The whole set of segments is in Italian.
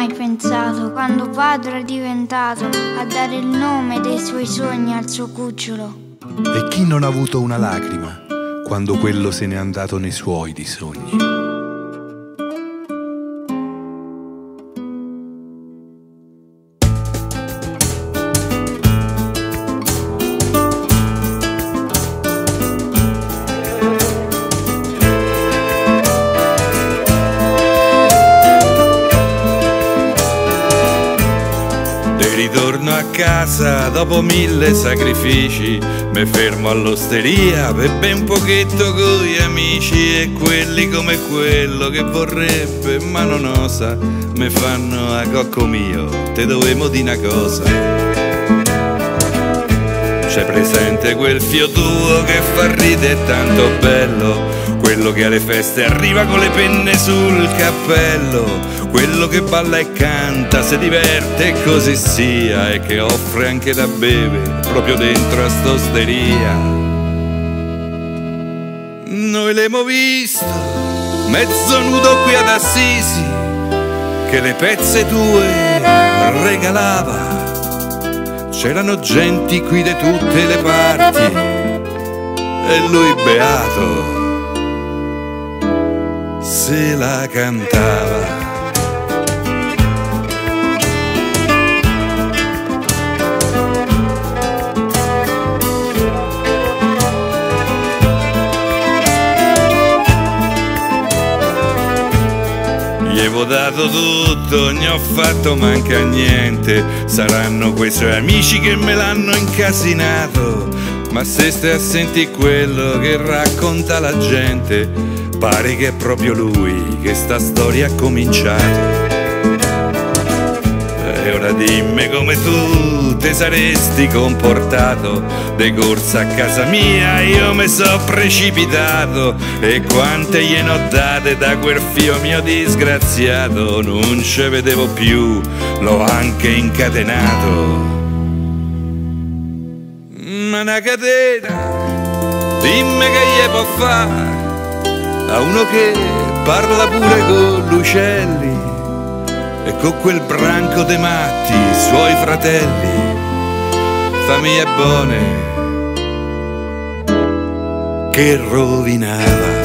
mai pensato, quando padre è diventato, a dare il nome dei suoi sogni al suo cucciolo? E chi non ha avuto una lacrima quando quello se n'è andato nei suoi di sogni? Ritorno a casa dopo 1000 sacrifici, mi fermo all'osteria per ben un pochetto con gli amici, e quelli come quello che vorrebbe ma non osa mi fanno a cocco mio, te dovevo di una cosa. C'è presente quel fio tuo che fa ridere tanto bello, quello che alle feste arriva con le penne sul cappello, quello che balla e canta, si diverte e così sia, e che offre anche da bere proprio dentro a st'osteria. Noi l'abbiamo visto mezzo nudo qui ad Assisi, che le pezze tue regalava. C'erano genti qui da tutte le parti e lui beato se la cantava. Gli avevo dato tutto, ne ho fatto manca niente. Saranno quei suoi amici che me l'hanno incasinato, ma se stai a sentire quello che racconta la gente, pare che è proprio lui che sta storia ha cominciato. E ora dimmi come tu te saresti comportato, de corsa a casa mia io mi so precipitato, e quante gliene ho date da quel fio mio disgraziato, non ce vedevo più, l'ho anche incatenato. Ma una catena, dimmi che gli può fare a uno che parla pure con gli uccelli e con quel branco de matti, suoi fratelli, famiglie buone che rovinava.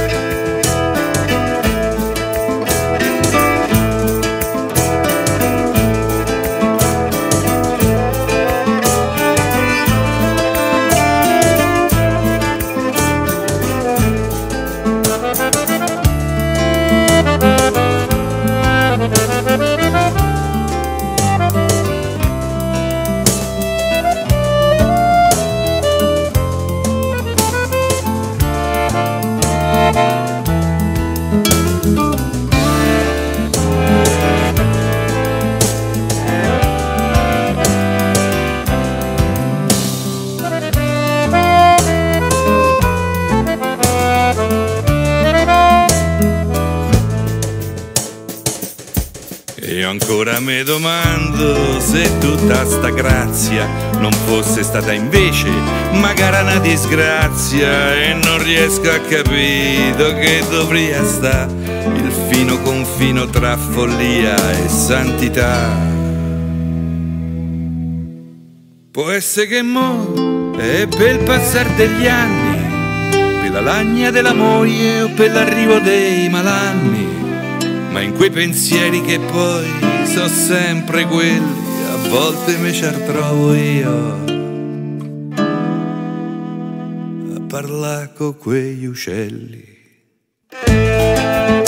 Io ancora mi domando se tutta sta grazia non fosse stata invece magari una disgrazia, e non riesco a capire che dovrebbe sta il fino confino tra follia e santità. Può essere che mo' è per il passare degli anni, per la lagna della moglie o per l'arrivo dei malanni, ma in quei pensieri che poi so sempre quelli, a volte mi ci ritrovo io a parlare con quegli uccelli.